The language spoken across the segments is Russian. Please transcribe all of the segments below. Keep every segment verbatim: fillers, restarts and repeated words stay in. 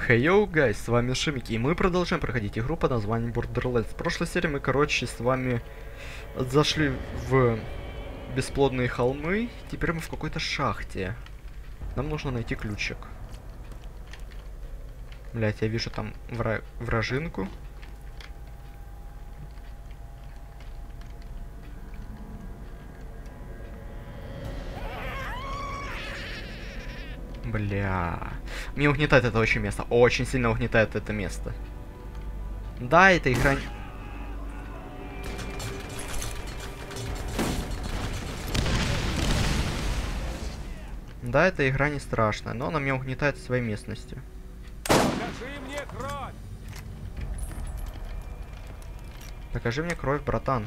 Хей, йоу, гайс, с вами Шимики, и мы продолжаем проходить игру под названием Borderlands. В прошлой серии мы, короче, с вами зашли в бесплодные холмы, теперь мы в какой-то шахте. Нам нужно найти ключик. Блять, я вижу там вра... вражинку. Бля. Мне угнетает это очень место. Очень сильно угнетает это место. Да, это игра... Да, эта игра не страшная, но она меня угнетает своей местностью. Покажи мне кровь! Покажи мне кровь, братан.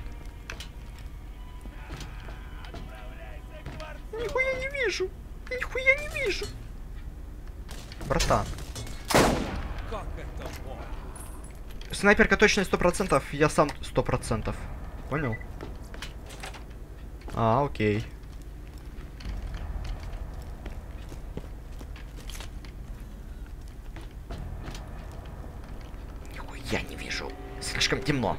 Нихуя не вижу! Нихуя не вижу! Братан. Как это мог? Снайперка точно сто процентов, я сам сто процентов. Понял? А, окей. Нихуя не вижу. Слишком темно.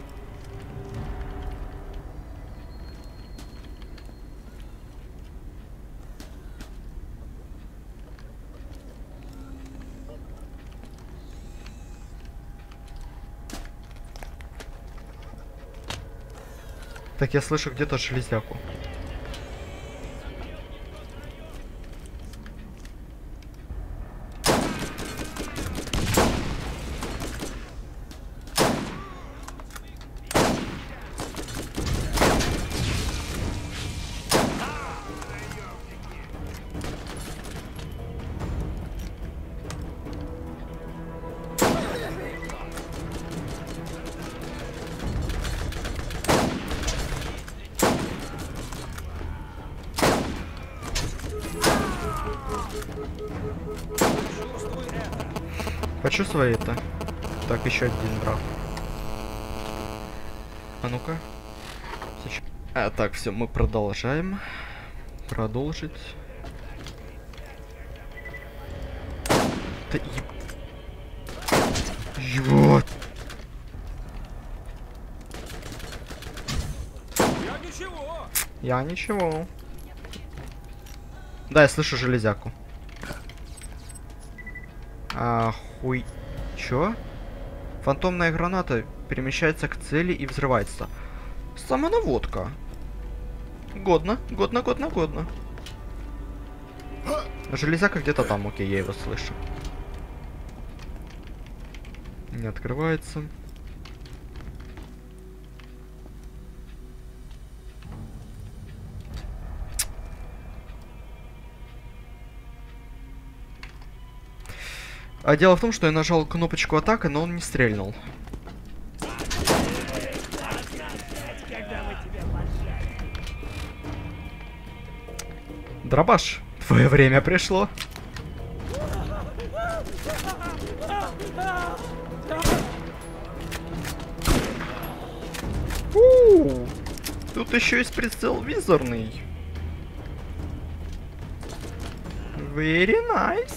Так, я слышу где-то железяку. Почувствуй это. Так, еще один враг. А ну-ка. А, так, все, мы продолжаем. Продолжить. Да еб... Вот. Я ничего! Я ничего. Да, я слышу железяку. А, хуй... Чё? Фантомная граната перемещается к цели и взрывается. Самонаводка. Годно, годно, годно, годно. Железяка где-то там, окей, я его слышу. Не открывается. А дело в том, что я нажал кнопочку атака, но он не стрельнул. Дробаш, твое время пришло. У-у-у. Тут еще есть прицел визорный. Very nice.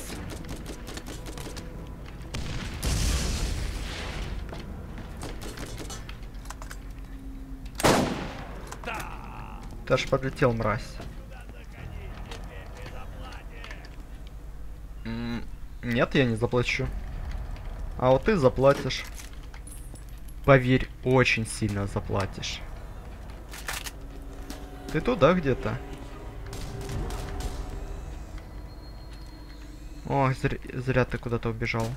Ты аж подлетел, мразь. М-м, нет, я не заплачу. А вот ты заплатишь. Поверь, очень сильно заплатишь. Ты туда где-то. О, зря, зря ты куда-то убежал.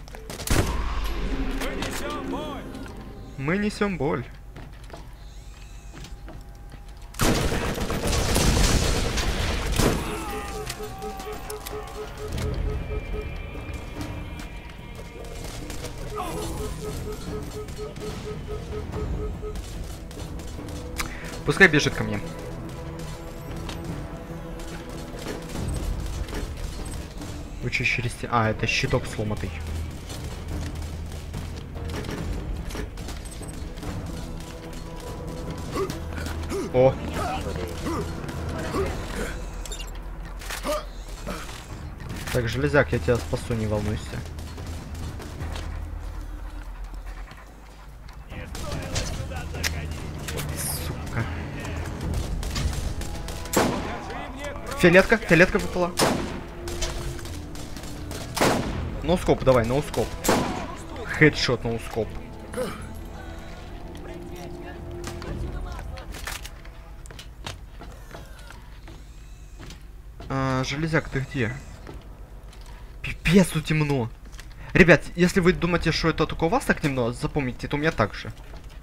Мы несем боль! Мы несем боль. Пускай бежит ко мне. Вы что, через стену? А, это щиток сломатый. О! Так, железяк, я тебя спасу, не волнуйся. Фиолетка, фиолетка выпала. Ноускоп, давай, ноускоп. Хедшот, ноускоп. А, железяк, ты где? Пипец, тут темно. Ребят, если вы думаете, что это только у вас так темно, запомните, это у меня так же.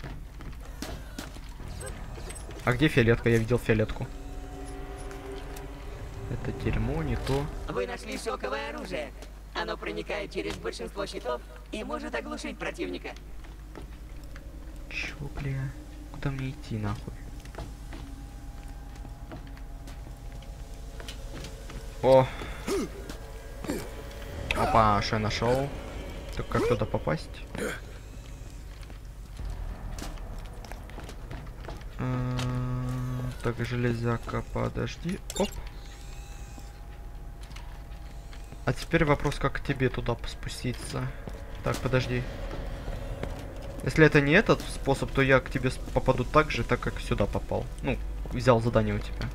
А где фиолетка? Я видел фиолетку. Это дерьмо, не то. Вы нашли шоковое оружие. Оно проникает через большинство щитов и может оглушить противника. Чё, бля? Куда мне идти, нахуй? О! Опа, что я нашел? Так как туда попасть? А, так, железяка, подожди. Оп. А теперь вопрос, как тебе туда спуститься. Так, подожди. Если это не этот способ, то я к тебе попаду так же, так как сюда попал. Ну, взял задание у тебя.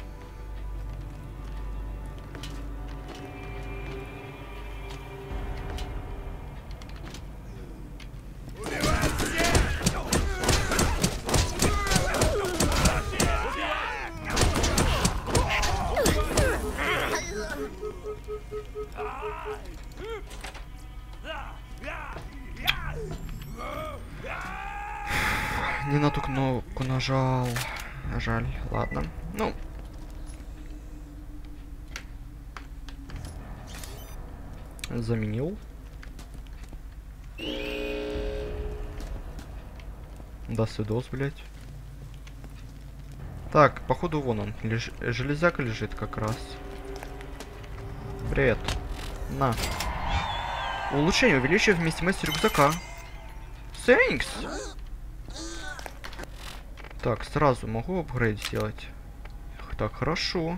Не на ту кнопку нажал. Жаль, ладно. Ну. Заменил. Да, свидос, блять. Так, походу вон он. Леж... Железяка лежит как раз. Привет. На. Улучшение увеличивает вместимость рюкзака. Thanks. Так, сразу могу апгрейд сделать. Так, хорошо.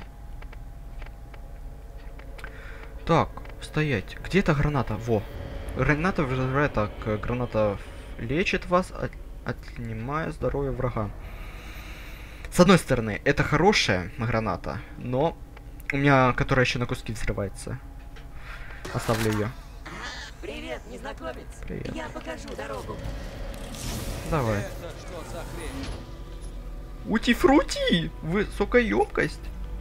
Так, стоять. Где эта граната? Во. Граната взрывает так. Граната лечит вас, от... отнимая здоровье врага. С одной стороны, это хорошая граната, но у меня, которая еще на куски взрывается. Оставлю ее. Привет, незнакомец. Привет. Я покажу дорогу. Давай. Это что за хрень? Ути-фрути! Высокоемкость.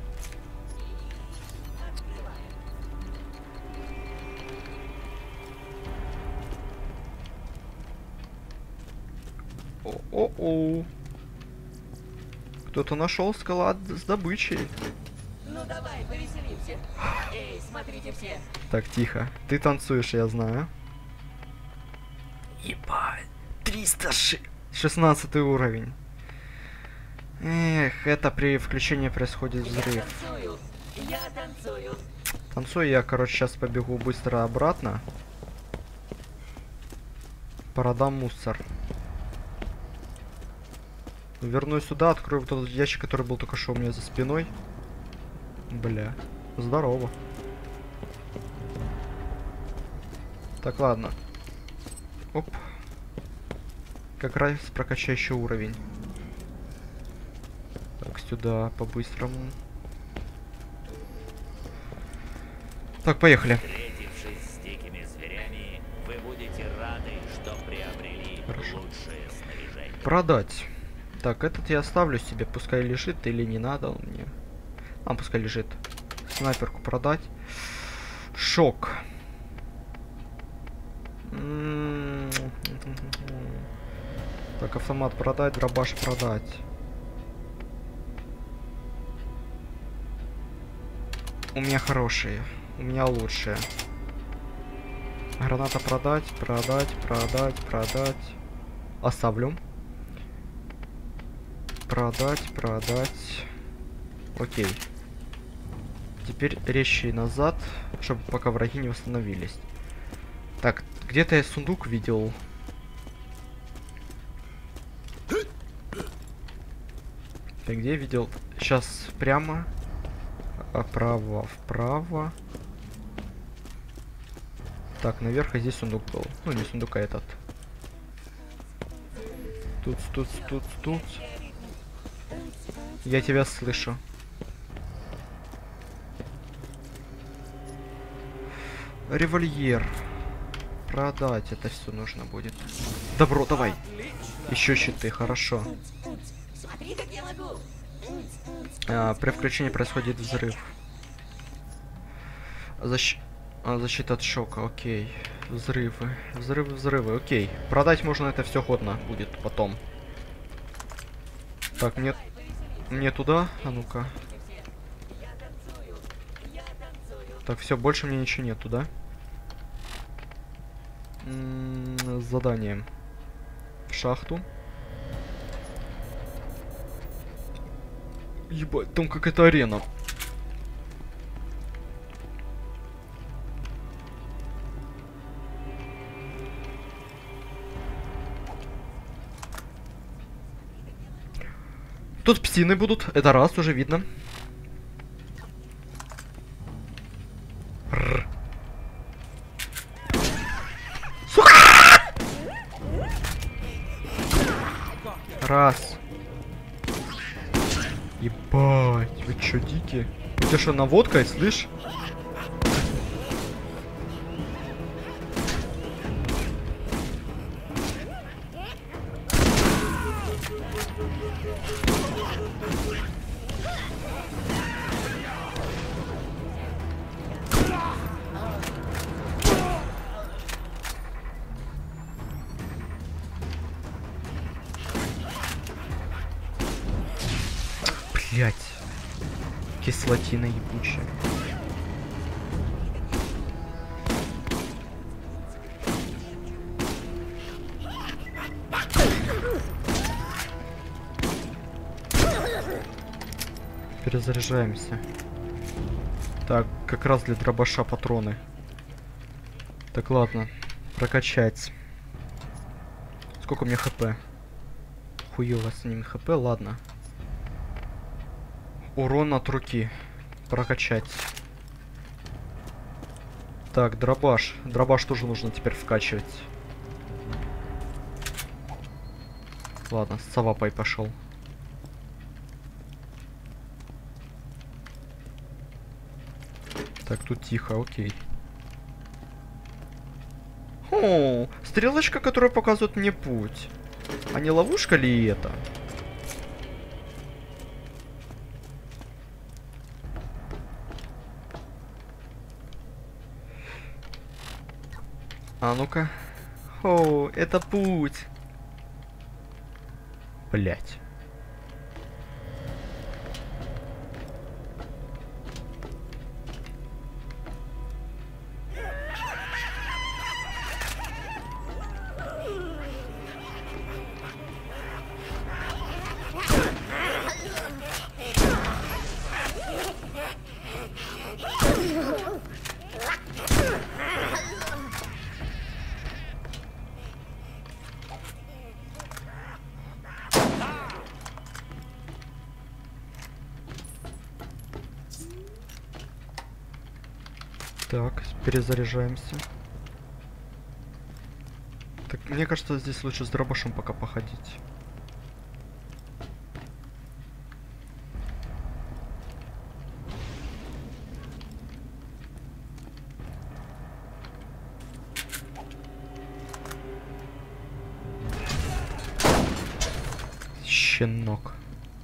О-о-о. Кто-то нашел склад с добычей. Ну давай, повеселимся. Эй, смотрите все. Так, тихо. Ты танцуешь, я знаю. Ебать. триста шестнадцатый уровень. Эх, это при включении происходит взрыв. Я танцую. Я танцую. Танцую я, короче, сейчас побегу быстро обратно. Продам мусор. Вернусь сюда, открою вот этот ящик, который был только что у меня за спиной. Бля, здорово. Так, ладно. Оп. Как раз прокачающий уровень. Так, сюда по-быстрому. Так, поехали. Встретившись с дикими зверями, вы будете рады, что приобрели Хорошо. лучшее снаряжение. Продать. Так, этот я оставлю себе, пускай лежит или не надо он мне. А, пускай лежит. Снайперку продать. Шок. М-м-м. Так, автомат продать, дробаш продать. У меня хорошие, у меня лучшие. Граната продать, продать, продать, продать. Оставлю. Продать, продать. Окей. Теперь резче назад, чтобы пока враги не восстановились. Так, где-то я сундук видел. Так, где я видел? Сейчас прямо. А право, вправо. Так, наверх, а здесь сундук был. Ну, не сундук, а этот. Тут, тут, тут, тут. Я тебя слышу. Револьвер. Продать это все нужно будет. Добро, давай. Еще щиты, хорошо. Смотри, как я могу. А, при включении происходит взрыв. Защ... а, защита от шока, окей. Взрывы, взрывы, взрывы, окей. Продать можно это все ходно будет потом. Так, мне... Мне туда? А ну-ка. Так, все, больше мне ничего нету, да? М-м, задание. В шахту. Ебать, там какая-то арена. Тут псины будут, это раз, уже видно. Рррр. Сука! Раз. Ебать, вы чё, дикие? У тебя что, наводка, слышь? Блять. Кислотина ебучая. Перезаряжаемся. Так, как раз для дробаша патроны. Так, ладно. Прокачать. Сколько у меня хп? Хуёво с ними хп, ладно. Урон от руки. Прокачать. Так, дробаш. Дробаш тоже нужно теперь вкачивать. Ладно, с Савапой пошел. Так, тут тихо, окей. О, стрелочка, которая показывает мне путь. А не ловушка ли это? А ну-ка. О, это путь. Блять. Так, перезаряжаемся. Так, мне кажется, здесь лучше с дробашом пока походить. Щенок.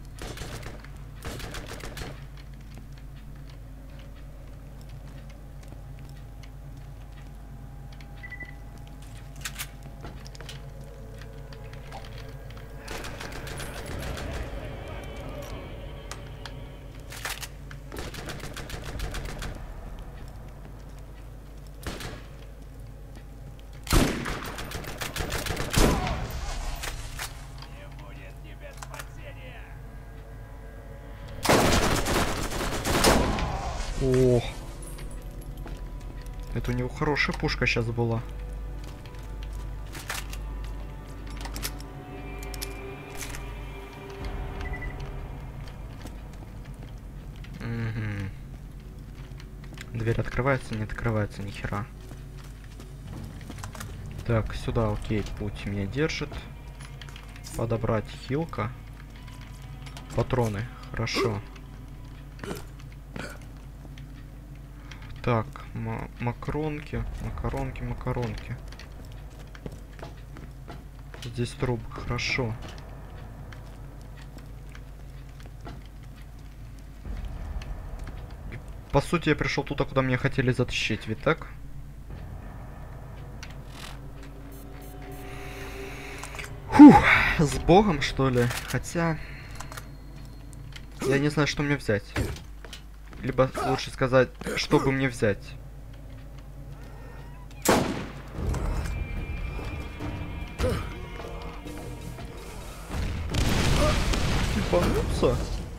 Ох. Это у него хорошая пушка сейчас была. Угу. Дверь открывается, не открывается, ни хера. Так, сюда, окей, путь меня держит. Подобрать хилка. Патроны, хорошо. Так, ма макаронки, макаронки, макаронки. Здесь трубка, хорошо. По сути, я пришел туда, куда меня хотели затащить, ведь так? Фух, с Богом, что ли? Хотя... Я не знаю, что мне взять. Либо лучше сказать, что бы мне взять. Ебануться?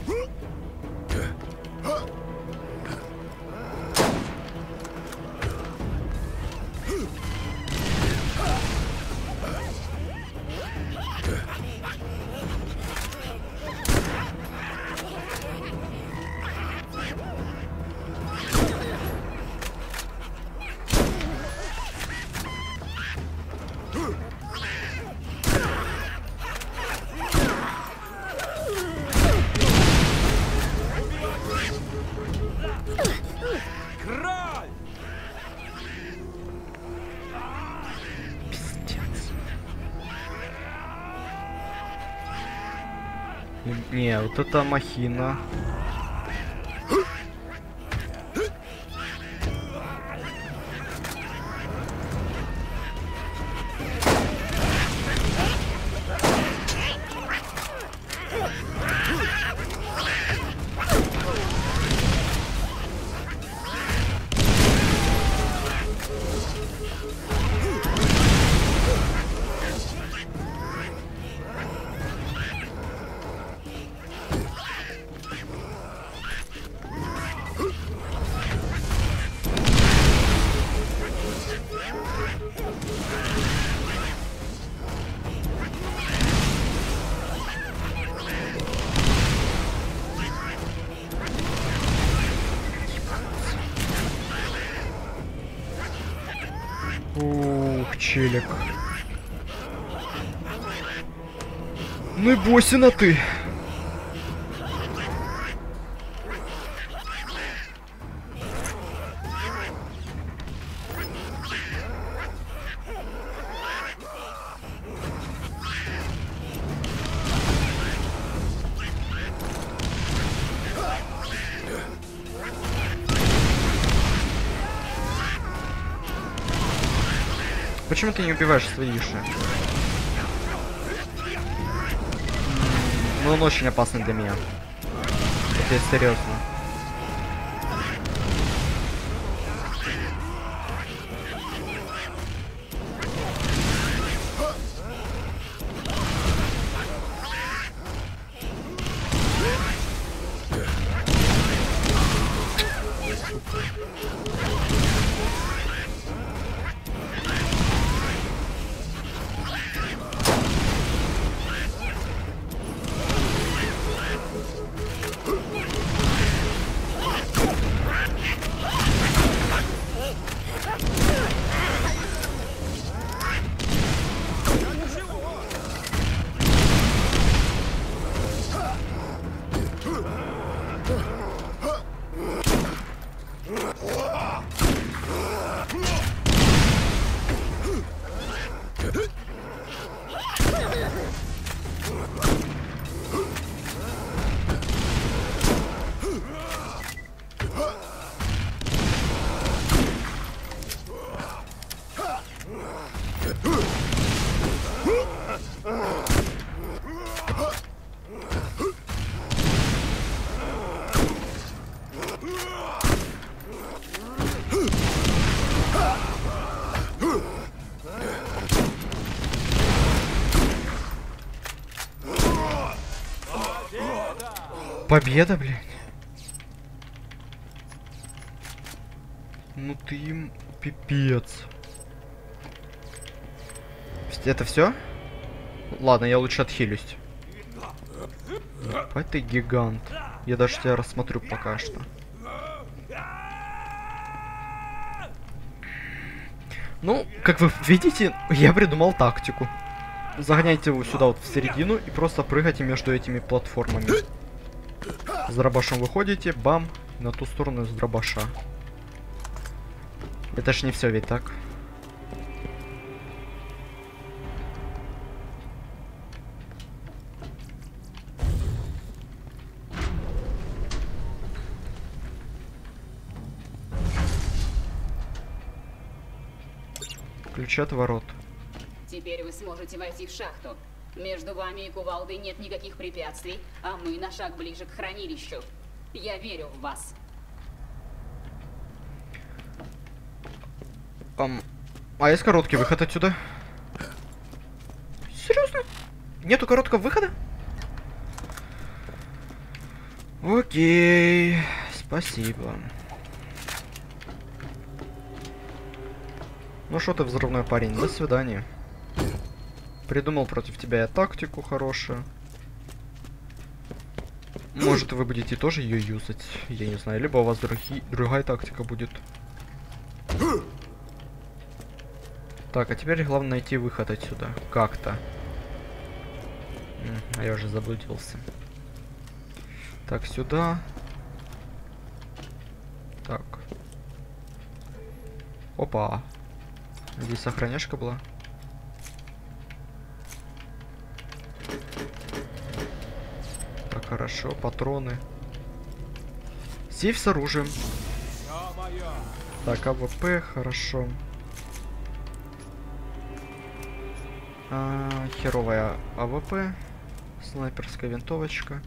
Краль! Не, вот это махина. Ух, челик. Ну и босина ты. Почему ты не убиваешь свои иши? Ну он очень опасный для меня. Это я серьезно. Победа, блядь. Ну ты им пипец. Это все? Ладно, я лучше отхилюсь. Ебать ты гигант. Я даже тебя рассмотрю пока что. Ну, как вы видите, я придумал тактику. Загоняйте его сюда вот в середину и просто прыгайте между этими платформами. С дробашом выходите, бам, на ту сторону с дробаша. Это ж не все ведь так. Ключи от ворот. Теперь вы сможете войти в шахту. Между вами и кувалдой нет никаких препятствий, а мы на шаг ближе к хранилищу. Я верю в вас. Um, а есть короткий выход отсюда? Серьезно? Нету короткого выхода? Окей, спасибо. Ну что ты, взрывной парень, до свидания. Придумал против тебя я тактику хорошую. Может, вы будете тоже ее юзать, я не знаю. Либо у вас други... другая тактика будет. Так, а теперь главное найти выход отсюда. Как-то. А я уже заблудился. Так, сюда. Так. Опа. Здесь охраняшка была. Так, хорошо. Патроны. Сейф с оружием. Вся моя. Так, АВП, хорошо. А, херовая АВП. Снайперская винтовочка.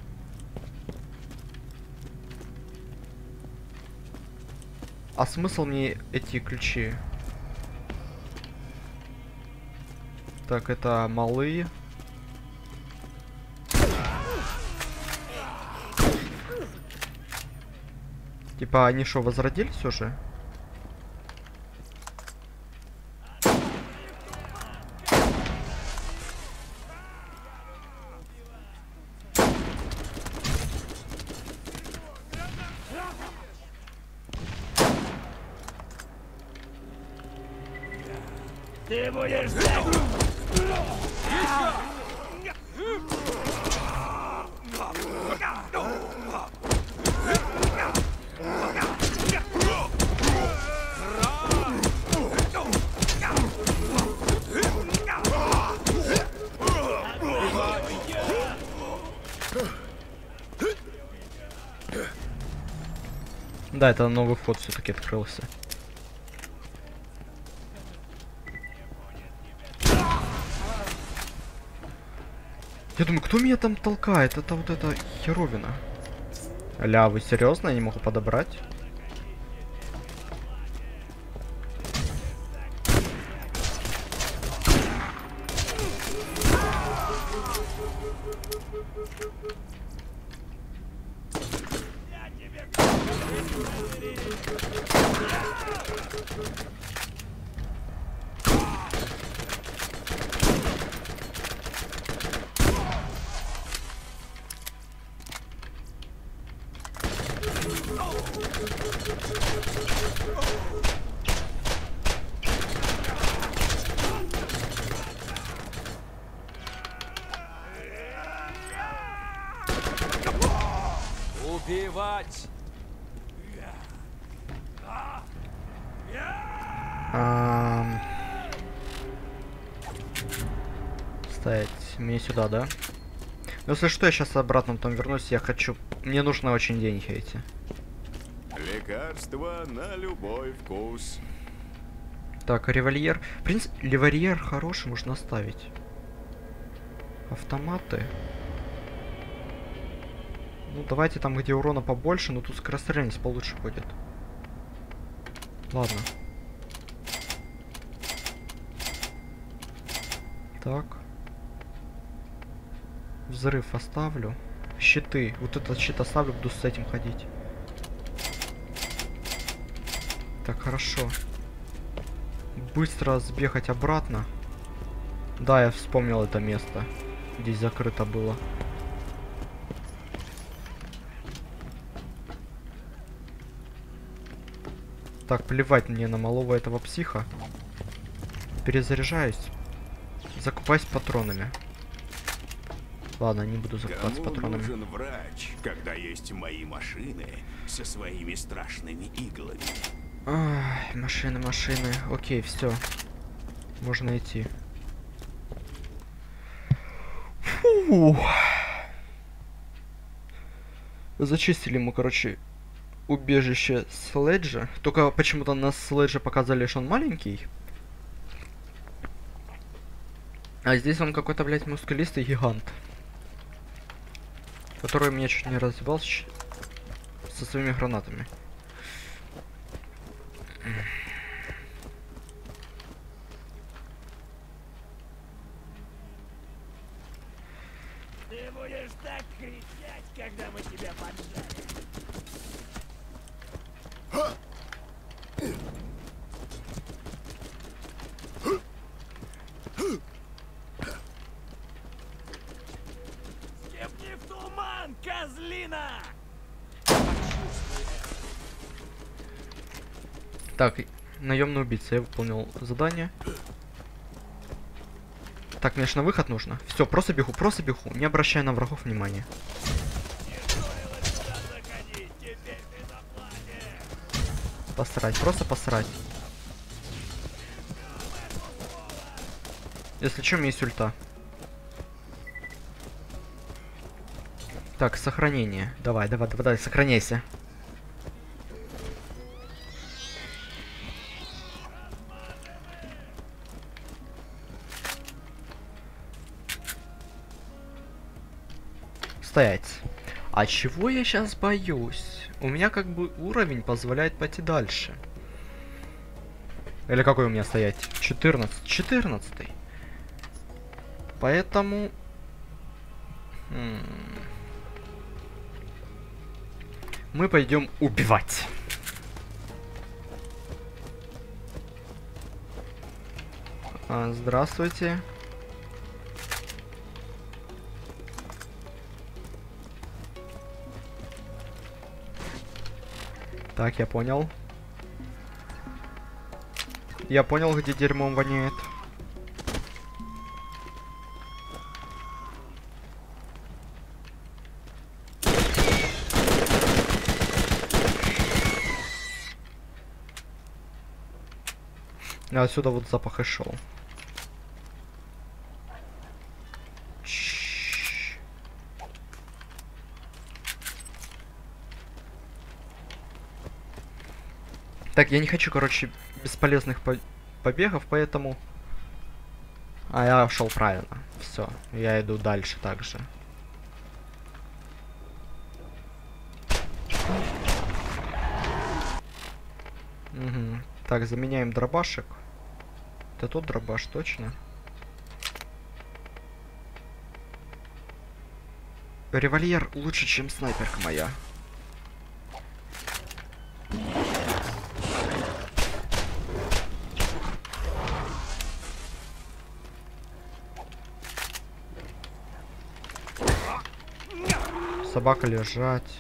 А смысл мне эти ключи? Так, это малые. Типа, они что, возродились уже? Ты будешь ждать! Да, это новый вход все-таки открылся. Я думаю, кто меня там толкает? Это вот эта херовина. Ля, вы серьезно? Я не могу подобрать? Убивать! Ам... Стоять. Мне сюда, да? Ну, если что, я сейчас обратно потом вернусь. Я хочу... Мне нужны очень деньги эти. Лекарство на любой вкус. Так, револьвер. В принципе, револьвер хороший, можно оставить. Автоматы. Ну, давайте там, где урона побольше, но тут скорострельность получше будет. Ладно. Так. Взрыв оставлю. Щиты. Вот этот щит оставлю, буду с этим ходить. Так, хорошо. Быстро сбегать обратно. Да, я вспомнил это место. Здесь закрыто было. Так, плевать мне на малого этого психа. Перезаряжаюсь. Закупаюсь патронами. Ладно, не буду закупаться Кому патронами. нужен врач, когда есть мои машины со своими страшными иглами? Ай, машины, машины. Окей, все. Можно идти. Фу. Зачистили мы, короче, убежище Следжа. Только почему-то на Следже показали, что он маленький. А здесь он какой-то, блядь, мускулистый гигант. Который меня чуть не разъебал со своими гранатами. Ты будешь так кричать, когда мы тебя поджарим. Степни в туман, козлина! Так, наемный убийца, я выполнил задание. Так, мне же на выход нужно. Все, просто бегу, просто бегу, не обращая на врагов внимания. Посрать, просто посрать. Если что, у меня есть ульта. Так, сохранение. Давай, давай, давай, давай, сохраняйся. Стоять. А чего я сейчас боюсь? У меня как бы уровень позволяет пойти дальше. Или какой у меня стоять? четырнадцать. четырнадцатый. Поэтому... М -м мы пойдем убивать. А, здравствуйте. Так, я понял. Я понял, где дерьмом воняет. А отсюда вот запах и шел. Так, я не хочу, короче, бесполезных по побегов, поэтому... А, я шел правильно. Все, я иду дальше также. Угу. Так, заменяем дробашек. Это тот дробаш, точно? Револьвер лучше, чем снайперка моя. Собака лежать.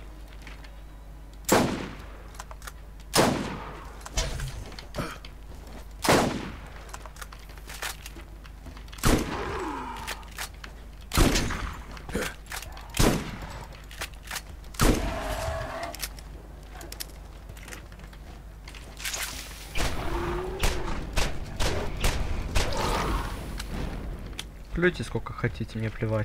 Плюйте сколько хотите, мне плевать.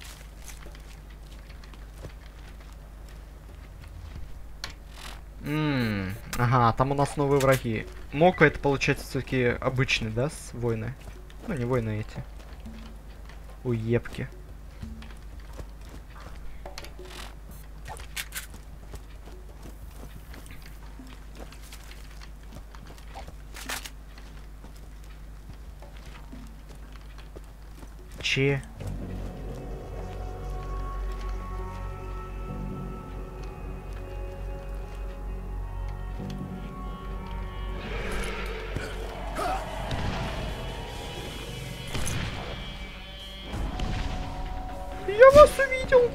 Ммм, ага, там у нас новые враги. Мока это получается все-таки обычные, да, с войны? Ну, не войны эти. Уебки. Че? Я вас увидел.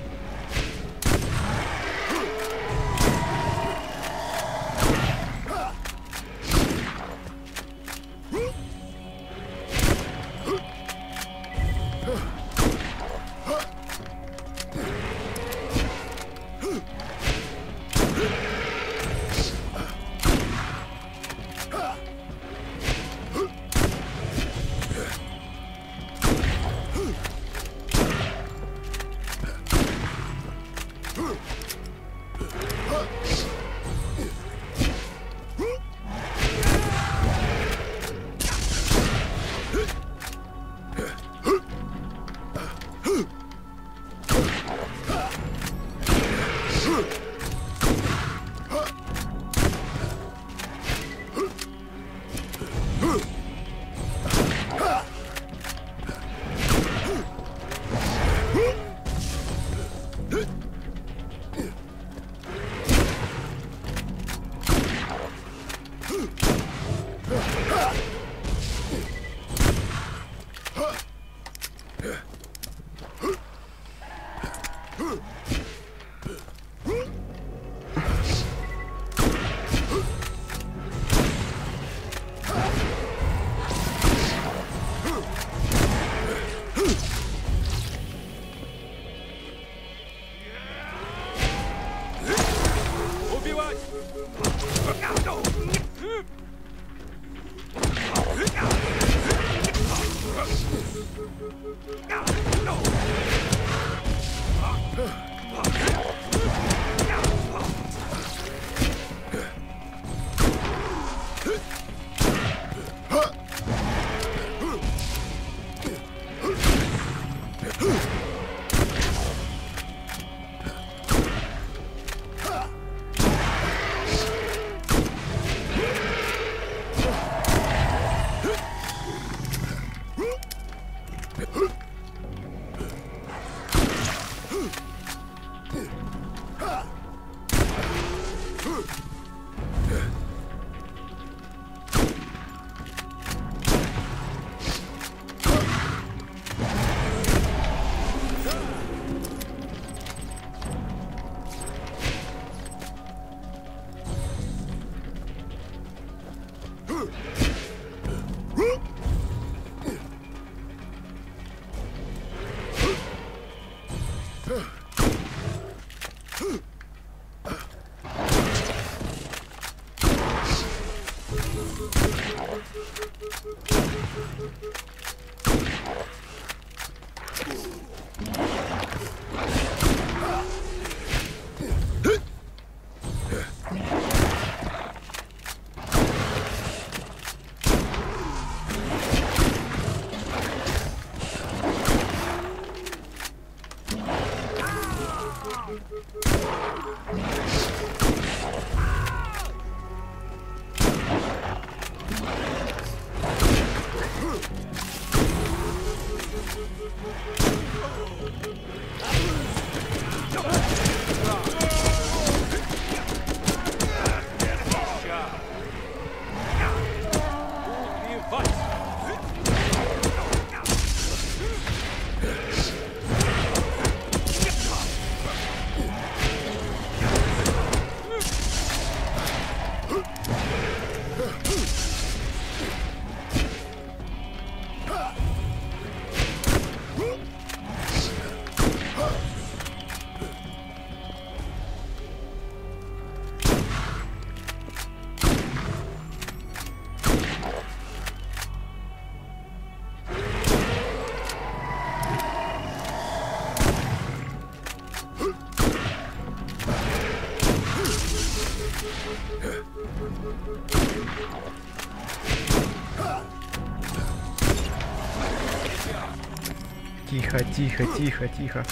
Тихо, тихо, тихо, тихо.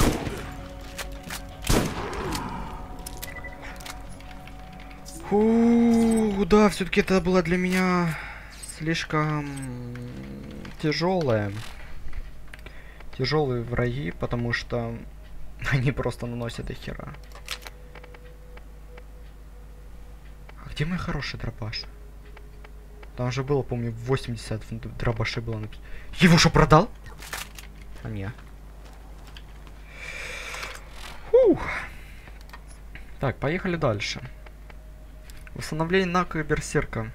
Фу, да, все-таки это было для меня слишком тяжелое. Тяжелые враги, потому что они просто наносят до хера. А где мой хороший дробаш? Там же было, помню, восемьдесят дробашей было написано. Его что, продал? А не. Фух. Так, поехали дальше. Восстановление навыка берсерка.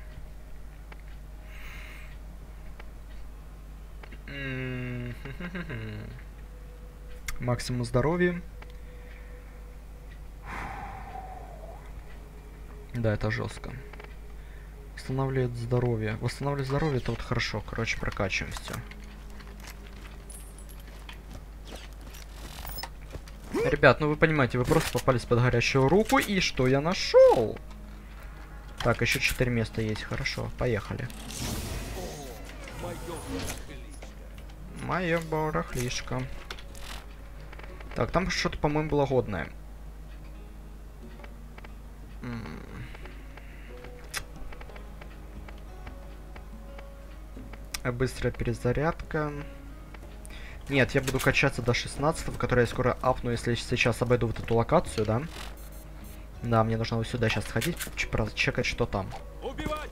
Максимум здоровья. Да, это жестко. Восстанавливает здоровье. Восстанавливать здоровье, это вот хорошо. Короче, прокачиваем все. Ребят, ну вы понимаете, вы просто попались под горячую руку, и что я нашел? Так, еще четыре места есть, хорошо, поехали. Мое барахлишко. Так, там что-то, по-моему, было годное. Быстрая перезарядка. Нет, я буду качаться до шестнадцатого, который я скоро апну, если сейчас обойду вот эту локацию, да? Да, мне нужно вот сюда сейчас сходить, прочекать, что там. Убивать!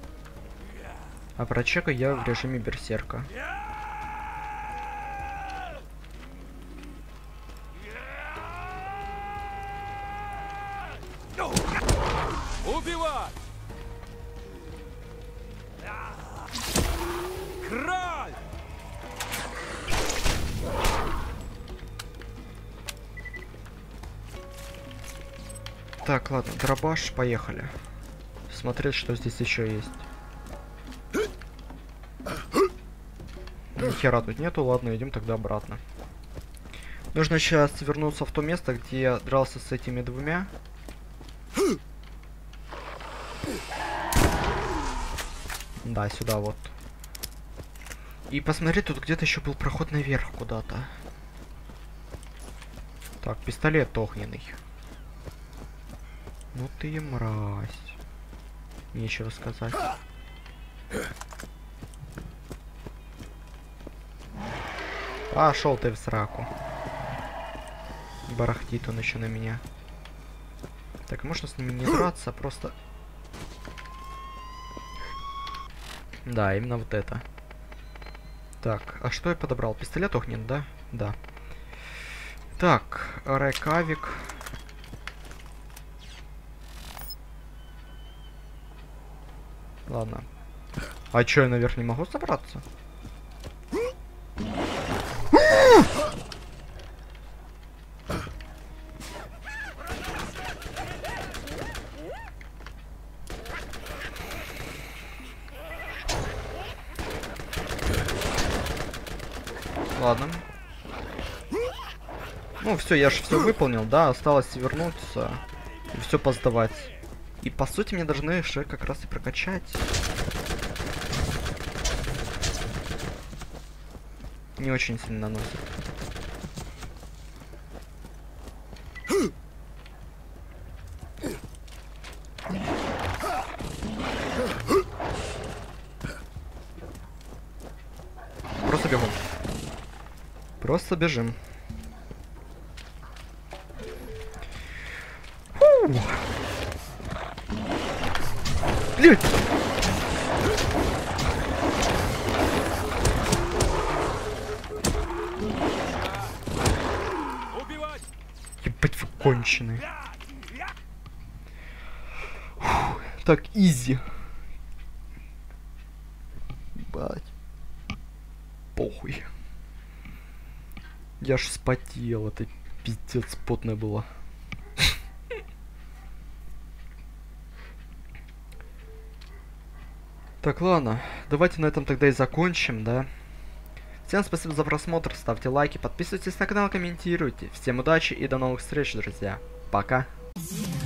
А прочекаю я в режиме берсерка. Убивать! Краль! Так, ладно, дробаш, поехали. Смотреть, что здесь еще есть. Ни хера тут нету, ладно, идем тогда обратно. Нужно сейчас вернуться в то место, где я дрался с этими двумя. Да, сюда вот. И посмотри, тут где-то еще был проход наверх куда-то. Так, пистолет огненный. Ну ты мразь. Нечего сказать. А, шел ты в сраку. Барахтит он еще на меня. Так, можно с ними не драться, просто... Да, именно вот это. Так, а что я подобрал? Пистолет огнен, да? Да. Так, райкавик. Ладно. А чё, я наверх не могу забраться? ладно. Ну, все, я же все выполнил, да, осталось вернуться и все поздавать. И по сути мне должны же как раз и прокачать. Не очень сильно наносит. Просто бегом. Просто бежим. Фу. Блядь! Убивать! Ебать, вы конченые. Фу. Так, изи. Ебать. Похуй. Я ж вспотел, это пиздец потное было. Так, ладно, давайте на этом тогда и закончим, да? Всем спасибо за просмотр, ставьте лайки, подписывайтесь на канал, комментируйте. Всем удачи и до новых встреч, друзья. Пока.